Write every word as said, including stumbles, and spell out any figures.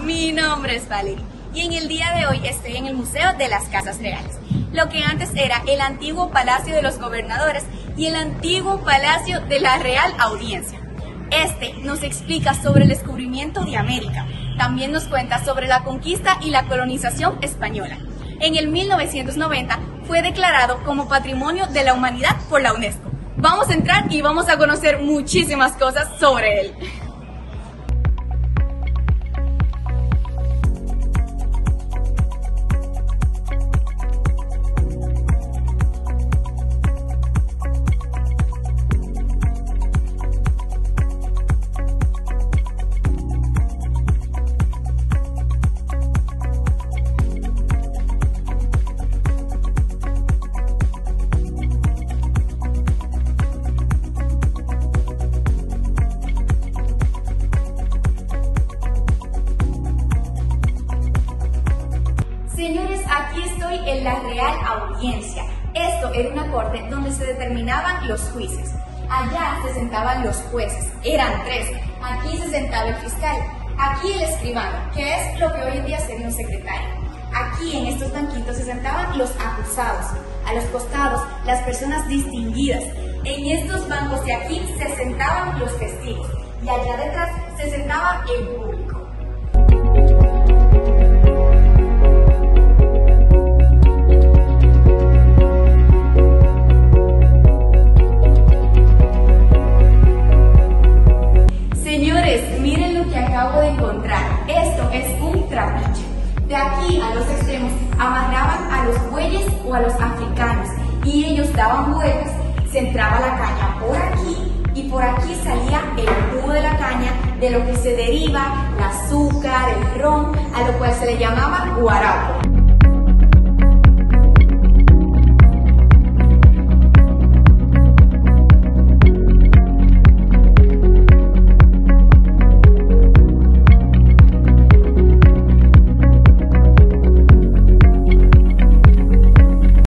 mi nombre es Valerie y en el día de hoy estoy en el Museo de las Casas Reales, lo que antes era el antiguo Palacio de los Gobernadores y el antiguo Palacio de la Real Audiencia. Este nos explica sobre el descubrimiento de América, también nos cuenta sobre la conquista y la colonización española. En el mil novecientos noventa fue declarado como Patrimonio de la Humanidad por la UNESCO. Vamos a entrar y vamos a conocer muchísimas cosas sobre él. Señores, aquí estoy en la Real Audiencia. Esto era una corte donde se determinaban los juicios. Allá se sentaban los jueces, eran tres. Aquí se sentaba el fiscal, aquí el escribano, que es lo que hoy en día sería un secretario. Aquí en estos banquitos se sentaban los acusados, a los costados las personas distinguidas. En estos bancos de aquí se sentaban los testigos y allá detrás se sentaba el público. Acabo de encontrar, esto es un trapiche. De aquí a los extremos amarraban a los bueyes o a los africanos y ellos daban vueltas, se entraba la caña por aquí y por aquí salía el jugo de la caña, de lo que se deriva el azúcar, el ron, a lo cual se le llamaba guarapo.